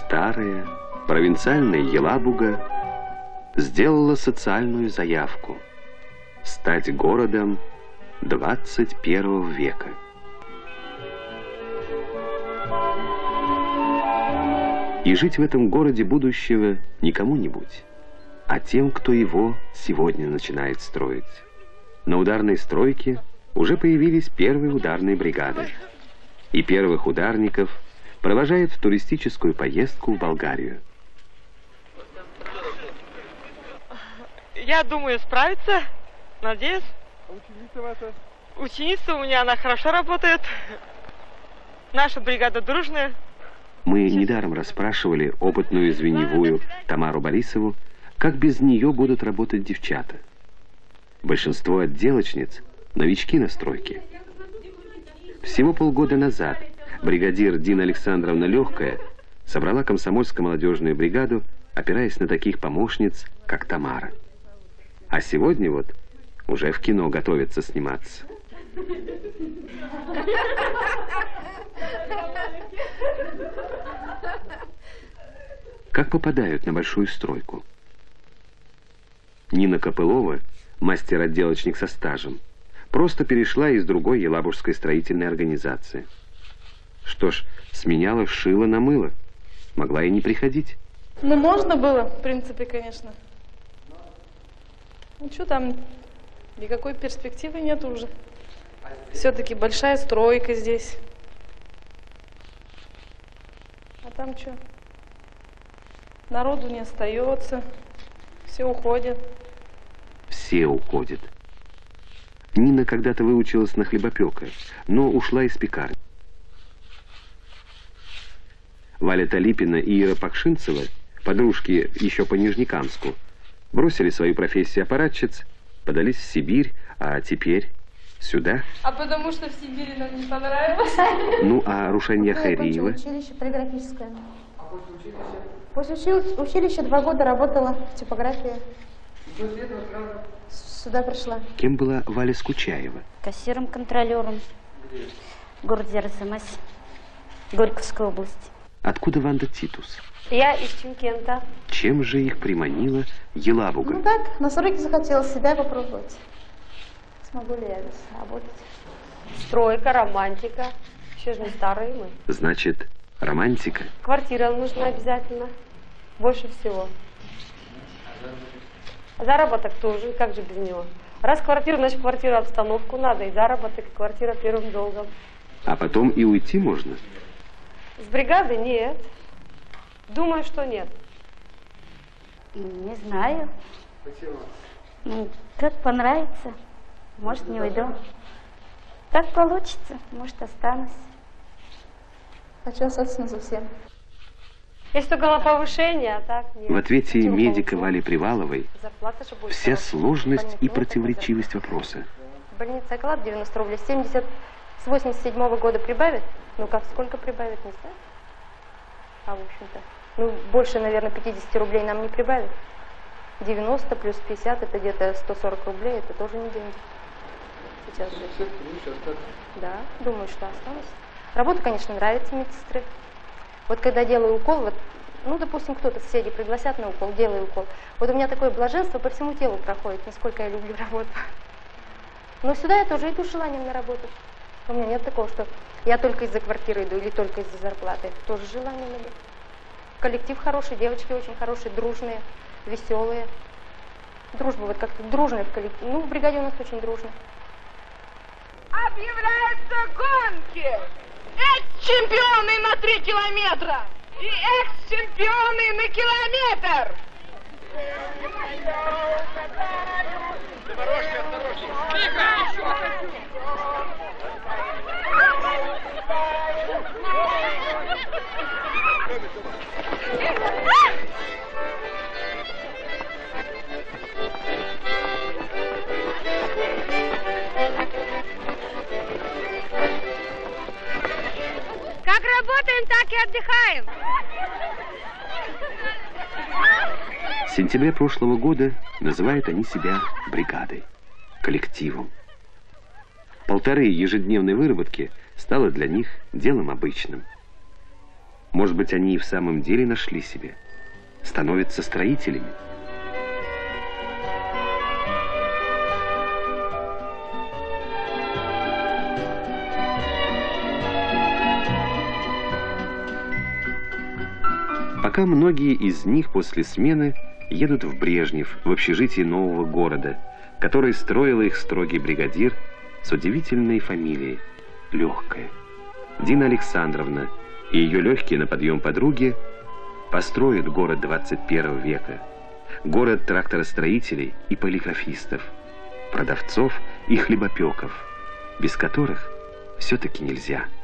Старая провинциальная Елабуга сделала социальную заявку стать городом 21 века. И жить в этом городе будущего не кому-нибудь, а тем, кто его сегодня начинает строить. На ударной стройке уже появились первые ударные бригады, и первых ударников провожает в туристическую поездку в Болгарию. Я думаю, справится. Надеюсь. А ученица ваша? Ученица у меня, она хорошо работает. Наша бригада дружная. Мы недаром расспрашивали опытную звеневую Тамару Борисову, как без нее будут работать девчата. Большинство отделочниц – новички на стройке. Всего полгода назад бригадир Дина Александровна Легкая собрала комсомольско-молодежную бригаду, опираясь на таких помощниц, как Тамара. А сегодня вот уже в кино готовится сниматься. Как попадают на большую стройку? Нина Копылова, мастер-отделочник со стажем, просто перешла из другой елабужской строительной организации. Что ж, сменяла шило на мыло. Могла и не приходить. Ну, можно было, в принципе, конечно. Ну, что там, никакой перспективы нет уже. Все-таки большая стройка здесь. А там что? Народу не остается. Все уходят. Все уходят. Нина когда-то выучилась на хлебопека, но ушла из пекарни. Валя Талипина и Ира Пакшинцева, подружки еще по Нижнекамску, бросили свою профессию аппаратчиц, подались в Сибирь, а теперь сюда. А потому что в Сибири нам не понравилось. Ну, а Рушанья Хайриева? Училище полиграфическое. А после училища? После училища 2 года работала в типографии. Сюда пришла. Кем была Валя Скучаева? Кассиром-контролером в городе Арзамас, Горьковской области. Откуда Ванда Титус? Я из Чимкента. Чем же их приманила Елабуга? Ну так, на сроке захотелось себя попробовать. Смогу ли я здесь работать? Стройка, романтика. Еще же не старые мы. Значит, романтика? Квартира нужна обязательно. Больше всего. Заработок тоже, как же без него? Раз квартира, значит квартира, обстановку надо, и заработок, и квартира первым долгом. А потом и уйти можно? С бригады нет. Думаю, что нет. Не знаю. Почему? Ну, как понравится. Может, не уйду. Как получится, может, останусь. Хочу остаться насовсем. Есть только на повышение, а так нет. В ответе медика Вали Приваловой вся сложность и противоречивость вопроса. В больнице оклад 90 рублей, 70 с 87-го года прибавит? Ну как, сколько прибавит, не знаю. А в общем-то, ну больше, наверное, 50 рублей нам не прибавит. 90 плюс 50, это где-то 140 рублей, это тоже не деньги. Сейчас же. Да, думаю, что останусь. Работа, конечно, нравится медсестры. Вот когда делаю укол, вот, ну, допустим, кто-то, соседи пригласят на укол, делаю укол. Вот у меня такое блаженство по всему телу проходит, насколько я люблю работу. Но сюда я тоже иду с желанием на работу. У меня нет такого, что я только из-за квартиры иду или только из-за зарплаты. Тоже желание надо. Коллектив хороший, девочки очень хорошие, дружные, веселые. Дружба, вот как-то дружная в коллективе. Ну, в бригаде у нас очень дружно. Объявляются гонки! Экс-чемпионы на 3 километра и экс-чемпионы на километр! Осторожнее, осторожнее. Тихо, Как работаем, так и отдыхаем. С сентября прошлого года называют они себя бригадой, коллективом. 1,5 ежедневной выработки стало для них делом обычным. Может быть, они и в самом деле нашли себя, становятся строителями. Пока многие из них после смены едут в Брежнев, в общежитие нового города, который строил их строгий бригадир с удивительной фамилией – Легкая. Дина Александровна и ее легкие на подъем подруги построят город 21 века, город тракторостроителей и полиграфистов, продавцов и хлебопеков, без которых все-таки нельзя.